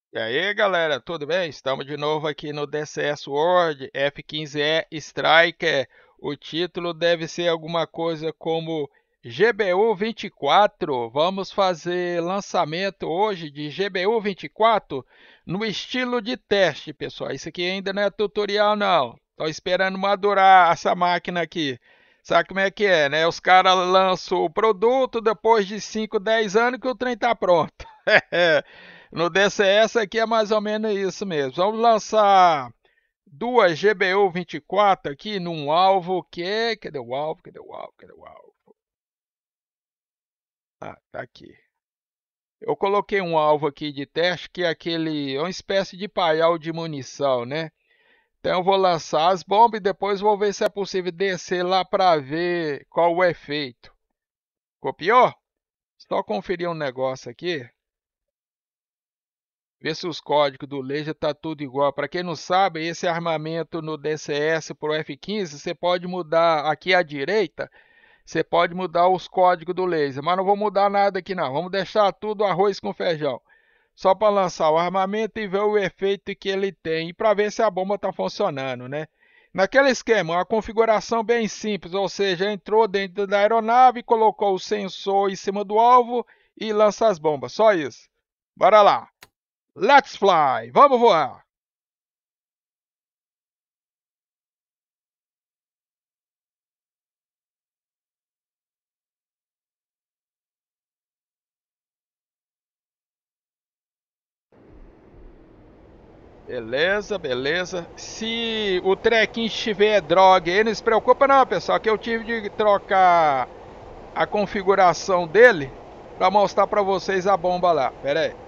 E aí, galera, tudo bem? Estamos de novo aqui no DCS World F-15E Striker. O título deve ser alguma coisa como GBU 24. Vamos fazer lançamento hoje de GBU 24 no estilo de teste, pessoal. Isso aqui ainda não é tutorial, não. Estou esperando madurar essa máquina aqui. Sabe como é que é, né? Os caras lançam o produto depois de 5, 10 anos que o trem tá pronto. No DCS aqui é mais ou menos isso mesmo. Vamos lançar duas GBU 24 aqui num alvo que é... Cadê o alvo? Cadê o alvo? Cadê o alvo? Ah, tá aqui. Eu coloquei um alvo aqui de teste que é aquele... É uma espécie de paiol de munição, né? Então eu vou lançar as bombas e depois vou ver se é possível descer lá para ver qual o efeito. Copiou? Só conferir um negócio aqui. Ver se os códigos do laser tá tudo igual. Para quem não sabe, esse armamento no DCS pro F-15, você pode mudar aqui à direita, você pode mudar os códigos do laser, mas não vou mudar nada aqui não. Vamos deixar tudo arroz com feijão. Só para lançar o armamento e ver o efeito que ele tem e para ver se a bomba está funcionando, né? Naquele esquema, uma configuração bem simples, ou seja, entrou dentro da aeronave, colocou o sensor em cima do alvo e lança as bombas. Só isso. Bora lá. Let's fly! Vamos voar! Beleza, beleza. Se o trequinho estiver droga aí, não se preocupa não, pessoal, que eu tive de trocar a configuração dele para mostrar para vocês a bomba lá. Pera aí.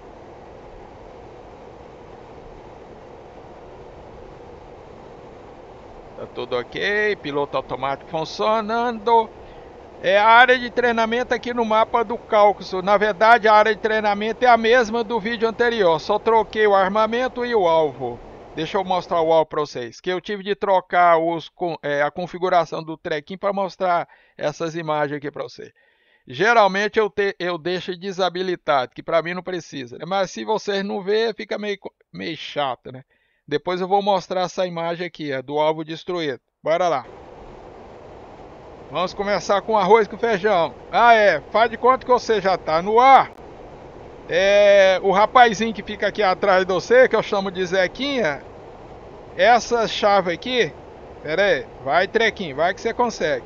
Tá tudo ok, piloto automático funcionando. É a área de treinamento aqui no mapa do Cáucaso. Na verdade, a área de treinamento é a mesma do vídeo anterior. Só troquei o armamento e o alvo. Deixa eu mostrar o alvo para vocês. Que eu tive de trocar a configuração do trequinho para mostrar essas imagens aqui para vocês. Geralmente eu deixo desabilitado, que para mim não precisa, né? Mas se vocês não verem, fica meio chato, né? Depois eu vou mostrar essa imagem aqui, do alvo destruído. Bora lá. Vamos começar com arroz com feijão. Ah, faz de conta que você já tá no ar. O rapazinho que fica aqui atrás de você, que eu chamo de Zequinha, essa chave aqui, pera aí, vai trequinho, vai que você consegue.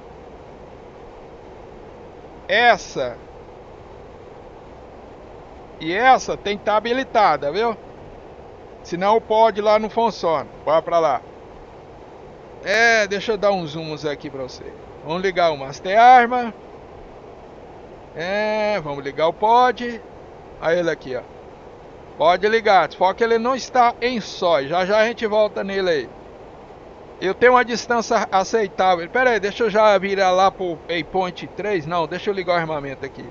Essa e essa tem que estar habilitada, viu? Senão o pod lá não funciona. Bora pra lá. Deixa eu dar uns zooms aqui pra você. Vamos ligar o Master Arma. Vamos ligar o pod. Aí ele aqui, ó. Pode ligar, só que ele não está em sóis. Já já a gente volta nele aí. Eu tenho uma distância aceitável. Pera aí, deixa eu já virar lá pro Waypoint 3. Não, deixa eu ligar o armamento aqui.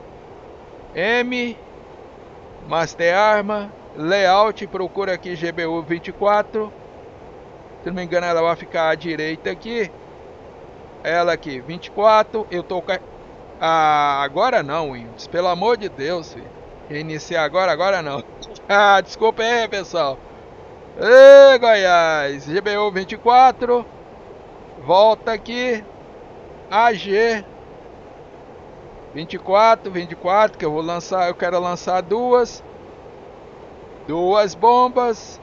M, Master Arma, Layout, procura aqui GBU 24. Se não me engano, ela vai ficar à direita aqui. Ela aqui, 24. Eu tô... agora não, Windows. Pelo amor de Deus, filho. Reiniciar agora não. Desculpa aí, pessoal. Ê, Goiás, GBU 24, volta aqui, AG 24, que eu vou lançar, eu quero lançar duas bombas.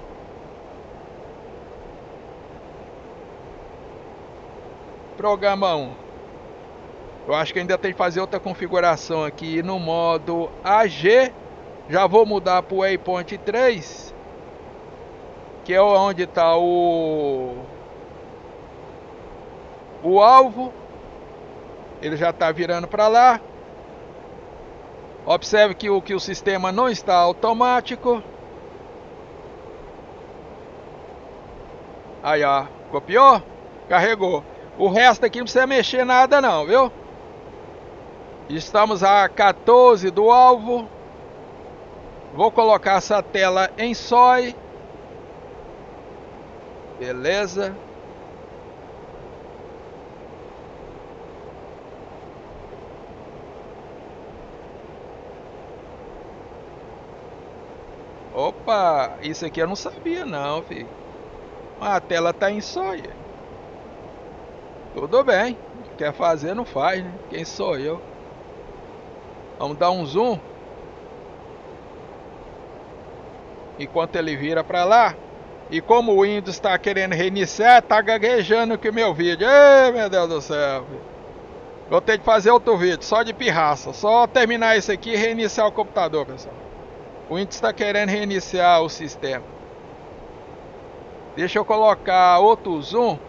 Programa 1. Eu acho que ainda tem que fazer outra configuração aqui no modo AG. Já vou mudar para o Waypoint 3, que é onde está o alvo. Ele já está virando para lá. Observe que o sistema não está automático. Aí, ó. Copiou? Carregou. O resto aqui não precisa mexer nada não, viu? Estamos a 14 do alvo. Vou colocar essa tela em SOI. Beleza. Opa, isso aqui eu não sabia não, filho. A tela tá em sóia. Tudo bem. Quer fazer, não faz, né? Quem sou eu? Vamos dar um zoom. Enquanto ele vira pra lá. E como o Windows está querendo reiniciar, tá gaguejando aqui o meu vídeo. Ei, meu Deus do céu, filho. Vou ter que fazer outro vídeo, só de pirraça. Só terminar isso aqui e reiniciar o computador, pessoal. O Windows está querendo reiniciar o sistema. Deixa eu colocar outro zoom.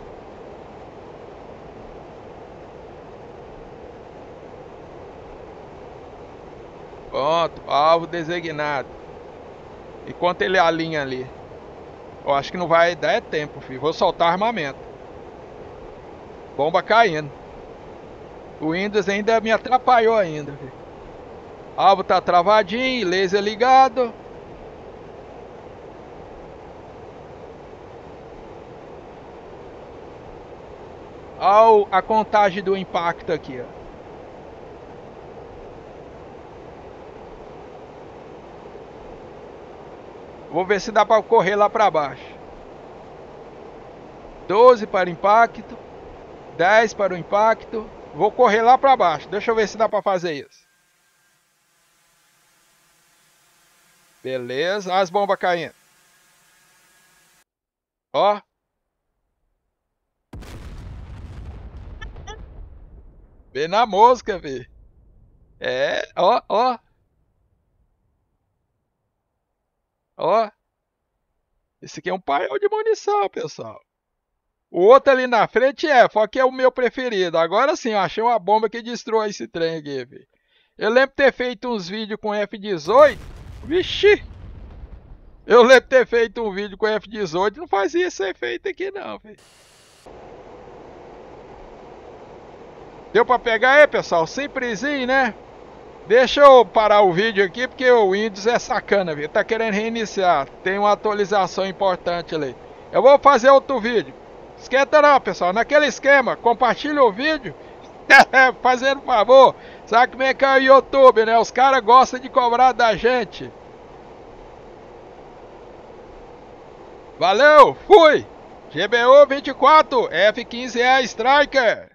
Pronto, alvo designado. Enquanto ele alinha ali. Eu acho que não vai dar tempo, filho. Vou soltar armamento. Bomba caindo. O Windows ainda me atrapalhou ainda, filho. Alvo tá travadinho, laser ligado. Olha a contagem do impacto aqui, ó. Vou ver se dá para correr lá para baixo. 12 para o impacto. 10 para o impacto. Vou correr lá para baixo. Deixa eu ver se dá para fazer isso. Beleza. As bombas caindo. Ó. Vê na mosca, velho. É, ó, ó. Ó. Esse aqui é um paiol de munição, pessoal. O outro ali na frente só que é o meu preferido. Agora sim, eu achei uma bomba que destrói esse trem aqui, velho. Eu lembro de ter feito uns vídeos com F-18. Vixi! Eu lembro de ter feito um vídeo com F-18. Não fazia esse efeito aqui não, velho. Deu pra pegar aí, pessoal? Simplesinho, né? Deixa eu parar o vídeo aqui, porque o Windows é sacana, viu? Tá querendo reiniciar. Tem uma atualização importante ali. Eu vou fazer outro vídeo. Esquenta não, pessoal. Naquele esquema, compartilha o vídeo. Fazendo favor. Sabe como é que é o YouTube, né? Os caras gostam de cobrar da gente. Valeu, fui! GBU 24, F15E Striker.